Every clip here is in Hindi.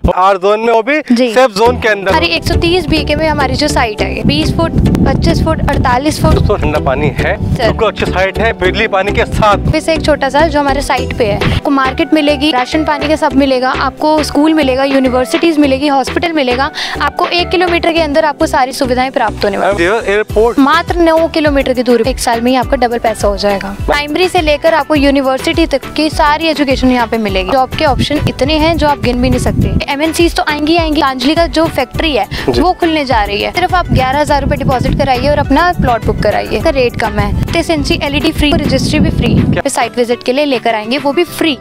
आर जोन में, वो भी सेफ जोन के अंदर। हमारी 130 बीके में हमारी जो साइट है 20 फुट 25 फुट 48 फुट। दोस्तों ठंडा पानी है, बिल्कुल अच्छी साइट है, बिजली पानी के साथ। फिर से एक छोटा सा जो हमारे साइट पे है, आपको मार्केट मिलेगी, राशन पानी का सब मिलेगा, आपको स्कूल मिलेगा, यूनिवर्सिटीज मिलेगी, हॉस्पिटल मिलेगा। आपको 1 किलोमीटर के अंदर आपको सारी सुविधाएं प्राप्त होने वाली है। एयरपोर्ट मात्र 9 किलोमीटर की दूरी, 1 साल में ही आपका डबल पैसा हो जाएगा। प्राइमरी से लेकर आपको यूनिवर्सिटी तक की सारी एजुकेशन यहाँ पे मिलेगी। जॉब के ऑप्शन इतने हैं जो आप गिन भी नहीं सकते। MNCs तो आएंगी। अंजलि का जो फैक्ट्री है वो खुलने जा रही है। सिर्फ आप 11,000 रुपए डिपॉजिट कराइए और अपना प्लॉट बुक कराइए। इसका रेट कम है। 30 इंची LED फ्री, रजिस्ट्री भी फ्री, साइट विजिट के लिए लेकर आएंगे वो भी फ्री।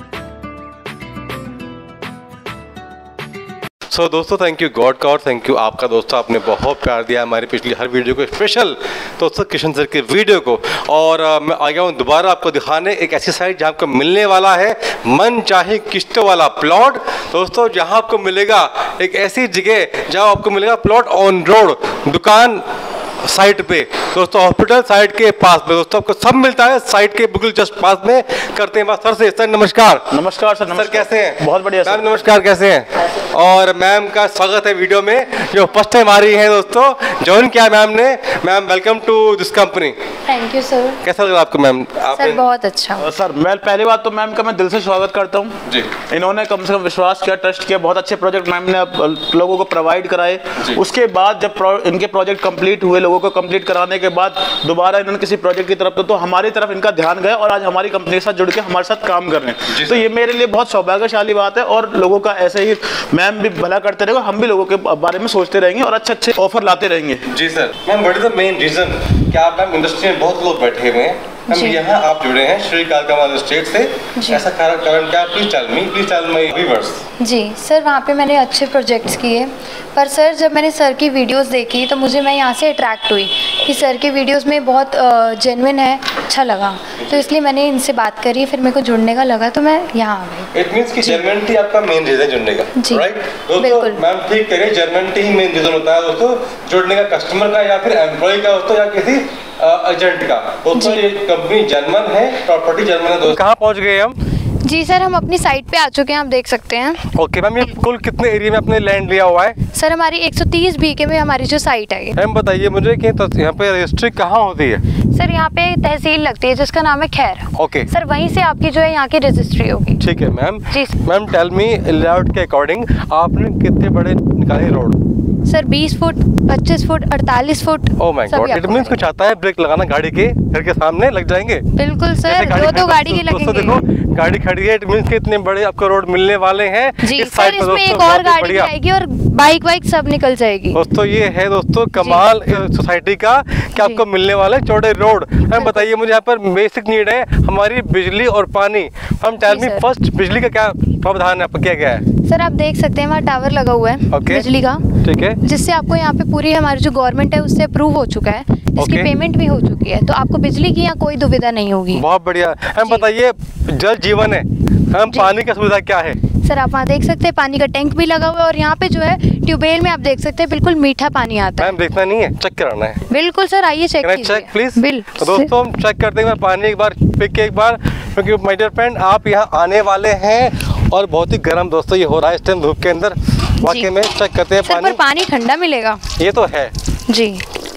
सो दोस्तों थैंक यू गॉड का और थैंक यू आपका। दोस्तों आपने बहुत प्यार दिया हमारी पिछली हर वीडियो को, स्पेशल दोस्तों किशन सर की वीडियो को। और मैं आ गया हूँ दोबारा आपको दिखाने एक ऐसी साइट जहाँ आपको मिलने वाला है मन चाहे किस्तों वाला प्लॉट। दोस्तों जहाँ आपको मिलेगा एक ऐसी जगह जहाँ आपको मिलेगा प्लॉट ऑन रोड, दुकान साइट पे, दोस्तों हॉस्पिटल साइट के पास में। दोस्तों आपको सब मिलता है साइट के बिल्कुल जस्ट पास में। करते हैं बात सर से। सर नमस्कार। नमस्कार सर। सर कैसे हैं? बहुत बढ़िया सर। मैम नमस्कार, कैसे हैं? और मैम का स्वागत है वीडियो में, जो फर्स्ट टाइम आ रही है दोस्तों, ज्वाइन किया मैम ने। Ma'am welcome to this company. Thank you sir. कैसा लगा आपको मैम? सर बहुत अच्छा। सर मैं पहली बात तो मैम का मैं दिल से स्वागत करता हूँ जी। इन्होंने कम से कम विश्वास किया, ट्रस्ट किया, बहुत अच्छे प्रोजेक्ट मैम ने लोगों को प्रोवाइड कराए। उसके बाद जब इनके प्रोजेक्ट कंप्लीट हुए, लोगों को कंप्लीट कराने के बाद दोबारा इन्होंने किसी प्रोजेक्ट की तरफ तो हमारी तरफ इनका ध्यान गया और आज हमारी कंपनी के साथ जुड़ के हमारे साथ काम कर रहे हैं। तो ये मेरे लिए बहुत सौभाग्यशाली बात है और लोगों का ऐसे ही मैम भी भला करते रहेंगे, हम भी लोगों के बारे में सोचते रहेंगे और अच्छे अच्छे ऑफर लाते रहेंगे। जी sir. Ma'am what is the main reason कि आप मैम इंडस्ट्री में बहुत लोग बैठे हुए हैं, हम यहाँ आप जुड़े हैं श्री कालका स्टेट से, ऐसा कारण क्या? Please tell my viewers. जी सर, वहाँ पे मैंने अच्छे प्रोजेक्ट्स किए, पर सर जब मैंने सर की वीडियोस देखी तो मुझे मैं यहाँ से अट्रैक्ट हुई कि सर की वीडियोस में बहुत जेन्युइन है, अच्छा लगा, तो इसलिए मैंने इनसे बात करी, फिर मेरे को जुड़ने का लगा तो मैं यहाँ आ गई। इट मींस कि जेन्युइनिटी आपका मेन रीजन जुड़ने का, राइट? बिल्कुल मैम ठीक करिए, जेन्युइनिटी ही मेन रीजन होता है दोस्तों जुड़ने का, कस्टमर का या फिर एम्प्लॉय का दोस्तों, या किसी एजेंट का। दोस्तों ये कंपनी जर्मन है, प्रॉपर्टी जर्मन है। दोस्तों कहाँ पहुँच गए हम? जी सर, हम अपनी साइट पे आ चुके हैं, आप देख सकते हैं। ओके मैम, ये कुल कितने एरिया में आपने लैंड लिया हुआ है? सर हमारी 130 बीके में हमारी जो साइट है। मैम बताइए मुझे कि यहाँ पे रजिस्ट्री कहाँ होती है? सर यहाँ पे तहसील लगती है जिसका नाम है खैर। ओके सर, वहीं से आपकी जो है यहाँ की रजिस्ट्री होगी। ठीक है मैम। जी मैम टेल मी लेआउट के अकॉर्डिंग आपने कितने बड़े निकाले road? Sir 20 foot 25 foot 48 foot. Oh my God, it means कुछ आता है ब्रेक लगाना गाड़ी के घर के सामने लग जाएंगे? बिल्कुल सर, दो गाड़ी के लगेंगे। देखो गाड़ी खड़ी है, इट मींस कि इतने बड़े आपको रोड मिलने वाले हैं। जी सर, इसमें एक और गाड़ी भी आएगी और बाइक सब निकल जाएगी। दोस्तों ये है दोस्तों कमाल सोसाइटी का कि आपको मिलने वाले चौड़े रोड। हम बताइए मुझे, यहाँ पर बेसिक नीड है हमारी बिजली और पानी। हम टेल मी फर्स्ट, बिजली का क्या प्रावधान है, क्या क्या है? सर आप देख सकते हैं वहाँ टावर लगा हुआ है बिजली का, ठीक है, जिससे आपको यहाँ पे पूरी हमारी जो गवर्नमेंट है उससे अप्रूव हो चुका है, इसकी पेमेंट भी हो चुकी है, तो आपको बिजली की यहाँ कोई दुविधा नहीं होगी। बहुत बढ़िया। हम बताइए जल जीवन है, हम पानी का सुविधा क्या है? सर आप वहाँ देख सकते हैं पानी का टैंक भी लगा हुआ है और यहाँ पे जो है ट्यूबवेल में आप देख सकते हैं बिल्कुल मीठा पानी आता है। देखना नहीं है, चेक कराना है। बिल्कुल सर, आइए चेक कीजिए। Check please. बिल तो दोस्तों हम चेक करते हैं पानी एक बार, पिक के एक बार, क्योंकि माय डियर फ्रेंड आप यहाँ आने वाले हैं और बहुत ही गर्म दोस्तों ये हो रहा है इस टाइम धूप के अंदर। वाकई में चेक करते हैं पानी। पानी ठंडा मिलेगा, ये तो है जी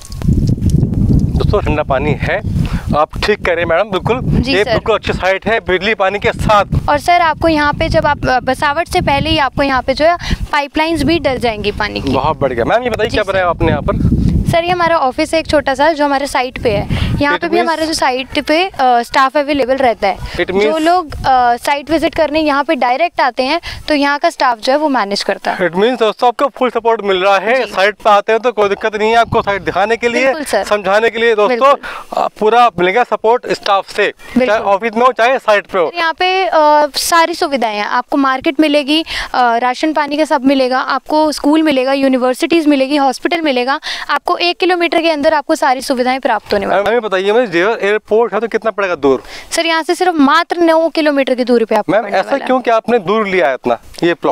दोस्तों, ठंडा पानी है, आप ठीक करें मैडम, बिल्कुल ये बिल्कुल अच्छी साइट है बिजली पानी के साथ। और सर आपको यहाँ पे जब आप बसावट से पहले ही आपको यहाँ पे जो है पाइपलाइंस भी डल जाएंगी पानी की। बहुत बढ़िया। मैम ये बताइए क्या बनाया आपने यहाँ पर? सर ये हमारा ऑफिस है एक छोटा सा जो हमारे साइट पे है। यहाँ पे भी हमारे जो साइट पे स्टाफ अवेलेबल रहता है। जो लोग साइट विजिट करने यहाँ पे डायरेक्ट आते हैं तो यहाँ का स्टाफ जो है वो मैनेज करता है। इट मींस दोस्तों आपको फुल सपोर्ट मिल रहा है, साइट पे आते हैं तो कोई दिक्कत नहीं है, आपको साइट दिखाने के लिए, समझाने के लिए दोस्तों पूरा मिलेगा सपोर्ट स्टाफ से, चाहे ऑफिस में हो चाहे साइट पे हो। यहाँ पे सारी सुविधाएं हैं, आपको मार्केट मिलेगी, राशन पानी का सब मिलेगा, आपको स्कूल मिलेगा, यूनिवर्सिटीज मिलेगी, हॉस्पिटल मिलेगा, आपको 1 किलोमीटर के अंदर आपको सारी सुविधाएं प्राप्त होने वाली है। बताइए मुझे एयरपोर्ट है तो कितना पड़ेगा दूर? सर यहाँ से सिर्फ मात्र 9 किलोमीटर की दूरी पे आपको। मैम ऐसा क्यों कि आपने दूर लिया है इतना ये प्लॉट?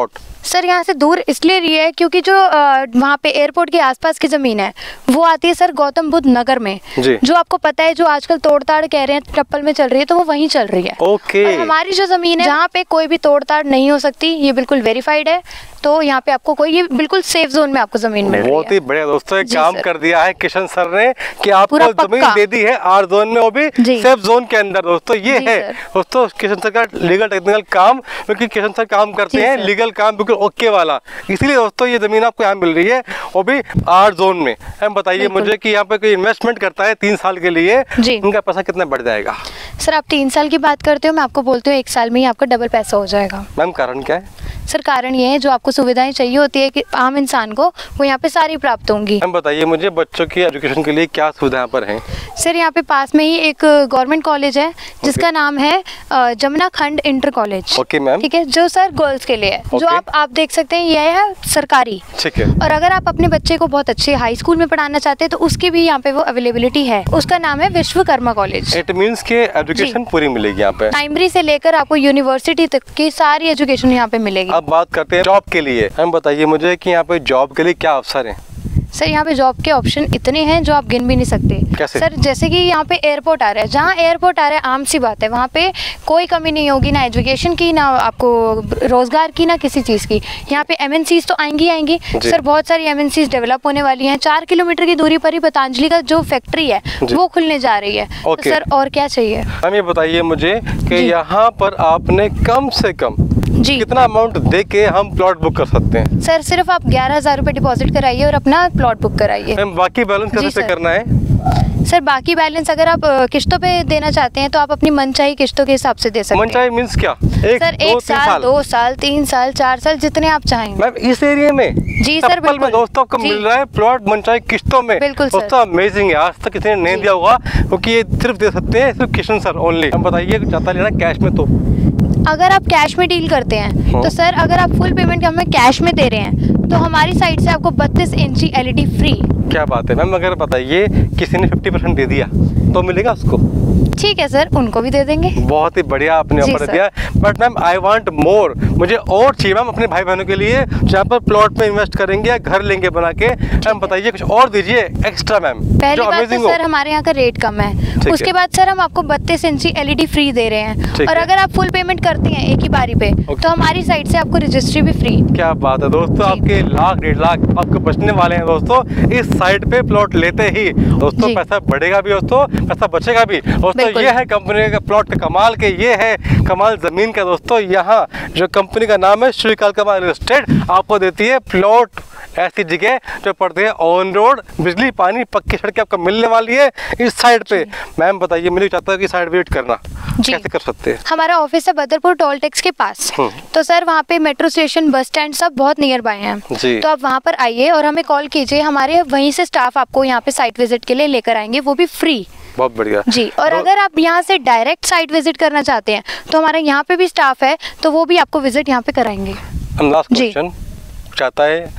सर यहाँ से दूर इसलिए रही है क्योंकि जो वहाँ पे एयरपोर्ट के आसपास की ज़मीन है वो आती है सर गौतम बुद्ध नगर में, जो आपको पता है जो आजकल तोड़ताड़ कह रहे हैं टप्पल में चल रही है, तो वो वहीं चल रही है। ओके। और हमारी जो ज़मीन है जहाँ पे कोई भी तोड़ताड़ नहीं हो सकती, ये बिल्कुल वेरीफाइड है, तो यहाँ पे आपको कोई, ये बिल्कुल सेफ जोन में आपको जमीन मिल रही है। बहुत ही बढ़िया दोस्तों, एक काम कर दिया है किशन सर ने कि आपको जमीन दे दी है आर जोन में, वो भी सेफ जोन के अंदर। दोस्तों ये है दोस्तों किशन सर का लीगल टेक्निकल काम, क्योंकि किशन सर काम करते हैं लीगल काम बिल्कुल ओके वाला, इसलिए दोस्तों ये जमीन आपको यहाँ मिल रही है, वो भी आर जोन में। हम बताइए मुझे कि यहाँ पे कोई इन्वेस्टमेंट करता है 3 साल के लिए, उनका पैसा कितना बढ़ जाएगा? सर आप 3 साल की बात करते हो, मैं आपको बोलती हूँ 1 साल में ही आपका डबल पैसा हो जाएगा। मैम कारण क्या है? सर कारण ये है जो आपको सुविधाएं चाहिए होती है कि आम इंसान को, वो यहाँ पे सारी प्राप्त होंगी। हम बताइए मुझे बच्चों की एजुकेशन के लिए क्या सुविधा यहाँ पर है? सर यहाँ पे पास में ही एक गवर्नमेंट कॉलेज है जिसका नाम है जमुना खंड इंटर कॉलेज। Okay ma'am. ठीक है, जो सर गर्ल्स के लिए है, जो आप देख सकते हैं ये है सरकारी। ठीक है। और अगर आप अपने बच्चे को बहुत अच्छे हाई स्कूल में पढ़ाना चाहते हैं तो उसकी भी यहाँ पे वो अवेलेबिलिटी है, उसका नाम है विश्वकर्मा कॉलेज। इट मींस के एजुकेशन पूरी मिलेगी यहाँ पे, प्राइमरी से लेकर आपको यूनिवर्सिटी तक की सारी एजुकेशन यहाँ पे मिलेगी। अब बात करते हैं जॉब के लिए। हम बताइए मुझे कि यहाँ पे जॉब के लिए क्या अवसर है? सर यहाँ पे जॉब के ऑप्शन इतने हैं जो आप गिन भी नहीं सकते। कैसे? सर जैसे कि यहाँ पे एयरपोर्ट आ रहा है, जहाँ एयरपोर्ट आ रहा है आम सी बात है, वहाँ पे कोई कमी नहीं होगी, ना एजुकेशन की, ना आपको रोजगार की, ना किसी चीज़ की। यहाँ पे MNCs तो आएंगी आएंगी सर, बहुत सारी MNCs डेवलप होने वाली हैं। 4 किलोमीटर की दूरी पर ही पतंजलि का जो फैक्ट्री है वो खुलने जा रही है। तो सर और क्या चाहिए? हम ये बताइए मुझे कि यहाँ पर आपने कम से कम कितना अमाउंट दे के हम प्लॉट बुक कर सकते हैं? सर सिर्फ आप 11,000 रुपए डिपॉजिट कराइए और अपना प्लॉट बुक कराइए। बाकी बैलेंस कैसे करना है? सर बाकी बैलेंस अगर आप किस्तों पे देना चाहते हैं तो आप अपनी मनचाही किस्तों के हिसाब से दे सकते हैं। मनचाही मींस क्या? सर 1 साल, 2 साल, 3 साल, 4 साल, जितने आप चाहें। मैम इस एरिया में? जी सर बिल्कुल। दोस्तों को मिल रहा है प्लॉट मनचाही किस्तों में। बिल्कुल सर। दोस्तों अमेजिंग है, आज तक किसी ने नहीं दिया होगा, क्योंकि ये सिर्फ दे सकते हैं सिर्फ किशन सर ओनली। हम बताइए चाहता लेना कैश में, तो अगर आप कैश में डील करते हैं तो सर अगर आप फुल पेमेंट हमें कैश में दे रहे हैं तो हमारी साइड से आपको 32 इंची LED फ्री। क्या बात है मैम। अगर बताइए किसी ने 50% दे दिया तो मिलेगा उसको? ठीक है सर, उनको भी दे देंगे। बहुत ही बढ़िया आपने ऑफर दिया, but ma'am I want more, मुझे और चाहिए मैम अपने भाई बहनों के लिए जहाँ पर प्लॉट में इन्वेस्ट करेंगे या घर लेंगे बना के। मैम बताइए कुछ और दीजिए एक्स्ट्रा मैम। पहली बात तो सर हमारे यहाँ का रेट कम है, उसके बाद सर हम आपको 32 इंची LED फ्री दे रहे हैं, और अगर आप फुल पेमेंट करते हैं एक ही बारी पे तो हमारी साइड से आपको रजिस्ट्री भी फ्री। क्या बात है दोस्तों, आपके 1,00,000 1.5 लाख आपको बचने वाले हैं दोस्तों इस साइड पे प्लॉट लेते ही। दोस्तों पैसा बढ़ेगा भी दोस्तों, पैसा बचेगा भी दोस्तों। ये है कंपनी का प्लॉट का कमाल के, ये है कमाल जमीन का दोस्तों। यहाँ जो कंपनी का नाम है श्री कालका रियल एस्टेट, आपको देती है प्लॉट ऐसी जगह जो पड़ते हैं ऑन रोड, बिजली पानी पक्की सड़कें आपको मिलने वाली है इस साइड पे। मैम बताइए, मुझे चाहता है कि साइड विजिट करना कैसे कर सकते हैं? हमारा ऑफिस है बदरपुर टोल टैक्स के पास, तो सर वहाँ पे मेट्रो स्टेशन, बस स्टैंड सब बहुत नियर बाय हैं, तो आप वहाँ पर आइए और हमें कॉल कीजिए, हमारे वहीं से स्टाफ आपको यहाँ पे साइट विजिट के लिए लेकर आएंगे, वो भी फ्री। बहुत बढ़िया जी। और अगर आप यहाँ से डायरेक्ट साइट विजिट करना चाहते हैं तो हमारे यहाँ पे भी स्टाफ है, तो वो भी आपको विजिट यहाँ पे कराएंगे। लास्ट क्वेश्चन, चाहता है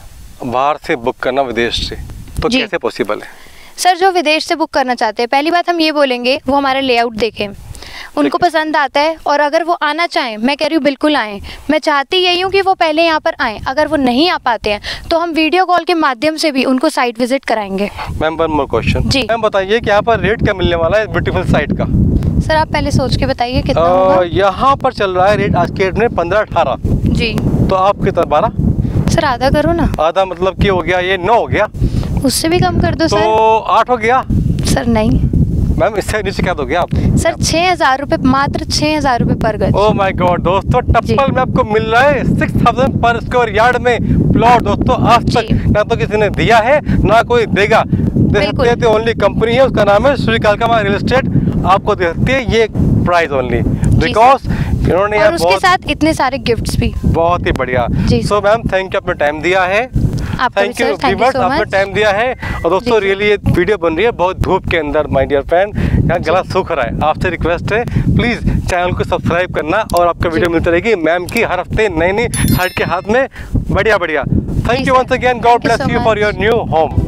बाहर से बुक करना विदेश से, तो कैसे पॉसिबल है? सर जो विदेश से बुक करना चाहते हैं, पहली बात हम ये बोलेंगे वो हमारा लेआउट देखें, उनको पसंद आता है, और अगर वो आना चाहें, मैं कह रही हूँ बिल्कुल आएँ, मैं चाहती यही हूँ कि वो पहले यहाँ पर आएँ। अगर वो नहीं आ पाते हैं तो हम वीडियो कॉल के माध्यम से भी उनको साइट विजिट कराएंगे। मैम वन मोर क्वेश्चन जी, मैम बताइए कि यहाँ पर रेट क्या मिलने वाला है ब्यूटीफुल साइट का? सर आप पहले सोच के बताइए कितना होगा। यहाँ पर चल रहा है रेट आज के रेट में 15-18 जी, तो आप कितना? 12? सर आधा करो ना। आधा मतलब कि हो गया ये 9 हो गया, उससे भी कम कर दो तो सर। 8 हो गया। सर नहीं मैम, इससे नीचे क्या दोगे आप? सर 6,000 रुपए, मात्र 6,000 रुपए पर गज। ओह माय गॉड दोस्तों, टप्पल में आपको मिल रहा है 6,000 पर स्क्वायर यार्ड में प्लॉट दोस्तों। आज तक ना तो किसी ने दिया है ना कोई देगा, दे सकते हैं तो ओनली कंपनी है, उसका नाम है श्री कालका रियल एस्टेट, आपको दे सकती है ये प्राइस ओनली, बिकॉज इन्होंने और उसके साथ इतने सारे गिफ्ट्स भी। बहुत ही बढ़िया। सो मैम थैंक यू, आपने टाइम दिया है। थैंक यू व्यूअर्स, आपने टाइम दिया है। और दोस्तों रियली ये वीडियो बन रही है बहुत धूप के अंदर, माय डियर फ्रेंड, यहाँ गला सूख रहा है, आपसे रिक्वेस्ट है प्लीज चैनल को सब्सक्राइब करना, और आपका वीडियो मिलती रहेगी मैम की हर हफ्ते नई नई साइड के हाथ में, बढ़िया बढ़िया। Thank you once again, God bless you for your new home.